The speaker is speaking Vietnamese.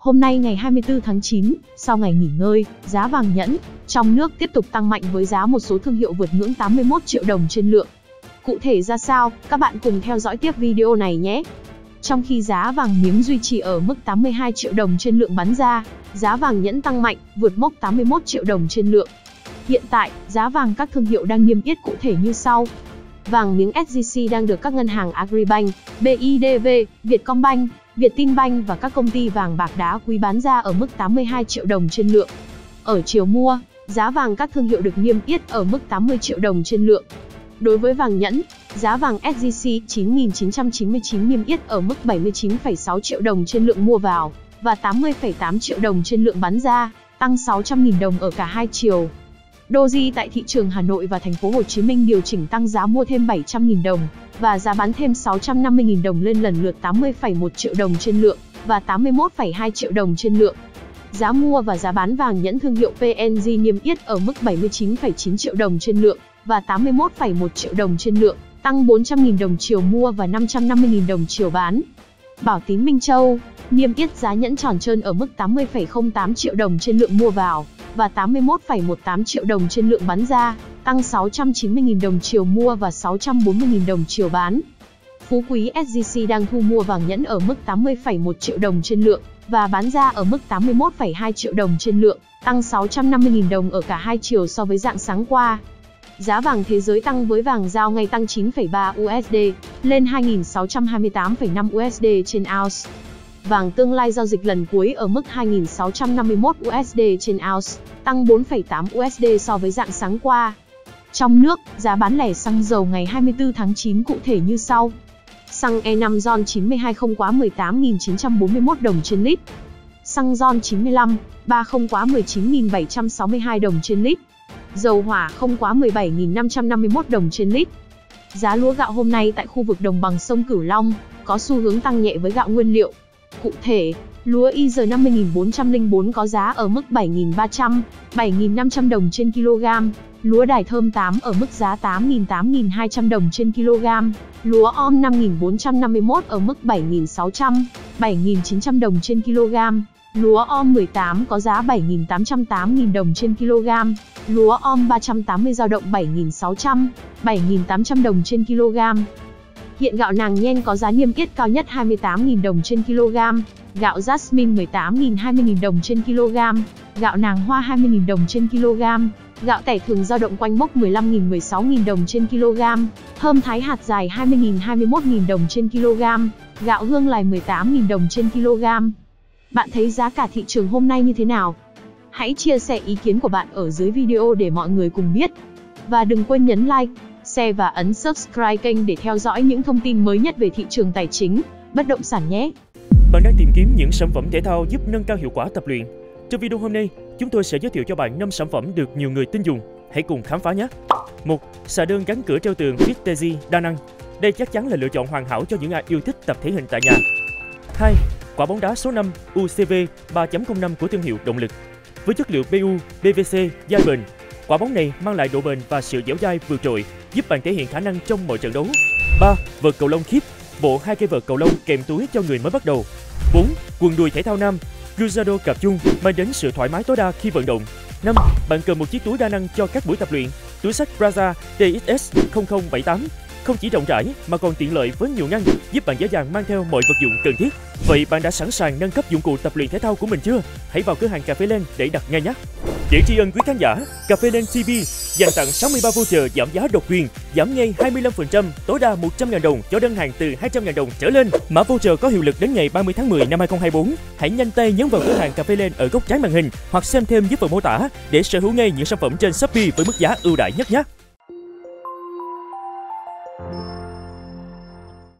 Hôm nay ngày 24 tháng 9, sau ngày nghỉ ngơi, giá vàng nhẫn trong nước tiếp tục tăng mạnh với giá một số thương hiệu vượt ngưỡng 81 triệu đồng trên lượng. Cụ thể ra sao, các bạn cùng theo dõi tiếp video này nhé. Trong khi giá vàng miếng duy trì ở mức 82 triệu đồng trên lượng bán ra, giá vàng nhẫn tăng mạnh, vượt mốc 81 triệu đồng trên lượng. Hiện tại, giá vàng các thương hiệu đang niêm yết cụ thể như sau. Vàng miếng SJC đang được các ngân hàng Agribank, BIDV, Vietcombank, Vietinbank và các công ty vàng bạc đá quý bán ra ở mức 82 triệu đồng trên lượng. Ở chiều mua, giá vàng các thương hiệu được niêm yết ở mức 80 triệu đồng trên lượng. Đối với vàng nhẫn, giá vàng SJC 9.999 niêm yết ở mức 79,6 triệu đồng trên lượng mua vào và 80,8 triệu đồng trên lượng bán ra, tăng 600.000 đồng ở cả hai chiều. Doji tại thị trường Hà Nội và thành phố Hồ Chí Minh điều chỉnh tăng giá mua thêm 700.000 đồng và giá bán thêm 650.000 đồng lên lần lượt 80,1 triệu đồng trên lượng và 81,2 triệu đồng trên lượng. Giá mua và giá bán vàng nhẫn thương hiệu PNG niêm yết ở mức 79,9 triệu đồng trên lượng và 81,1 triệu đồng trên lượng, tăng 400.000 đồng chiều mua và 550.000 đồng chiều bán. Bảo Tín Minh Châu niêm yết giá nhẫn tròn trơn ở mức 80,08 triệu đồng trên lượng mua vào và 81,18 triệu đồng trên lượng bán ra, tăng 690.000 đồng chiều mua và 640.000 đồng chiều bán. Phú Quý SJC đang thu mua vàng nhẫn ở mức 80,1 triệu đồng trên lượng và bán ra ở mức 81,2 triệu đồng trên lượng, tăng 650.000 đồng ở cả hai chiều so với rạng sáng qua. Giá vàng thế giới tăng với vàng giao ngay tăng 9,3 USD lên 2.628,5 USD trên ounce. Vàng tương lai giao dịch lần cuối ở mức 2.651 USD trên ounce, tăng 4,8 USD so với rạng sáng qua. Trong nước, giá bán lẻ xăng dầu ngày 24 tháng 9 cụ thể như sau. Xăng E5 RON 92 không quá 18.941 đồng trên lít. Xăng RON 95, 3 không quá 19.762 đồng trên lít. Dầu hỏa không quá 17.551 đồng trên lít. Giá lúa gạo hôm nay tại khu vực đồng bằng sông Cửu Long có xu hướng tăng nhẹ với gạo nguyên liệu. Cụ thể, lúa IR 50.404 có giá ở mức 7.300, 7.500 đồng trên kg. Lúa Đài Thơm 8 ở mức giá 8.200 đồng trên kg. Lúa OM 5.451 ở mức 7.600, 7.900 đồng trên kg. Lúa OM 18 có giá 7.808.000 đồng trên kg. Lúa OM 380 dao động 7.600, 7.800 đồng trên kg. Hiện gạo nàng nhen có giá niêm yết cao nhất 28.000 đồng trên kg. Gạo Jasmine 18.000 20.000 đồng trên kg. Gạo nàng hoa 20.000 đồng trên kg. Gạo tẻ thường dao động quanh mốc 15.000 16.000 đồng trên kg. Thơm Thái hạt dài 20.000 21.000 đồng trên kg. Gạo hương lài 18.000 đồng trên kg. Bạn thấy giá cả thị trường hôm nay như thế nào? Hãy chia sẻ ý kiến của bạn ở dưới video để mọi người cùng biết. Và đừng quên nhấn like, share và ấn subscribe kênh để theo dõi những thông tin mới nhất về thị trường tài chính, bất động sản nhé. Bạn đang tìm kiếm những sản phẩm thể thao giúp nâng cao hiệu quả tập luyện. Trong video hôm nay, chúng tôi sẽ giới thiệu cho bạn 5 sản phẩm được nhiều người tin dùng. Hãy cùng khám phá nhé. 1. Xà đơn gắn cửa treo tường Vitesse đa năng. Đây chắc chắn là lựa chọn hoàn hảo cho những ai yêu thích tập thể hình tại nhà. 2. Quả bóng đá số 5 UCV 3.05 của thương hiệu Động lực. Với chất liệu PU, PVC, dai bền, quả bóng này mang lại độ bền và sự dẻo dai vượt trội, giúp bạn thể hiện khả năng trong mọi trận đấu. 3. Vợt cầu lông Keep, bộ 2 cây vợt cầu lông kèm túi cho người mới bắt đầu. 4. Quần đùi thể thao nam Cruzado cạp chung mang đến sự thoải mái tối đa khi vận động. 5. Bạn cần một chiếc túi đa năng cho các buổi tập luyện. Túi xách Prada TXS 0078 không chỉ rộng rãi mà còn tiện lợi với nhiều ngăn, giúp bạn dễ dàng mang theo mọi vật dụng cần thiết. Vậy bạn đã sẵn sàng nâng cấp dụng cụ tập luyện thể thao của mình chưa? Hãy vào cửa hàng Cà Phê Len để đặt ngay nhé. Để tri ân quý khán giả, Cà Phê Len TV dành tặng 63 voucher giảm giá độc quyền, giảm ngay 25%, tối đa 100.000 đồng cho đơn hàng từ 200.000 đồng trở lên. Mã voucher có hiệu lực đến ngày 30 tháng 10 năm 2024. Hãy nhanh tay nhấn vào cửa hàng Cà Phê Len ở góc trái màn hình hoặc xem thêm dưới phần mô tả để sở hữu ngay những sản phẩm trên Shopee với mức giá ưu đãi nhất nhé.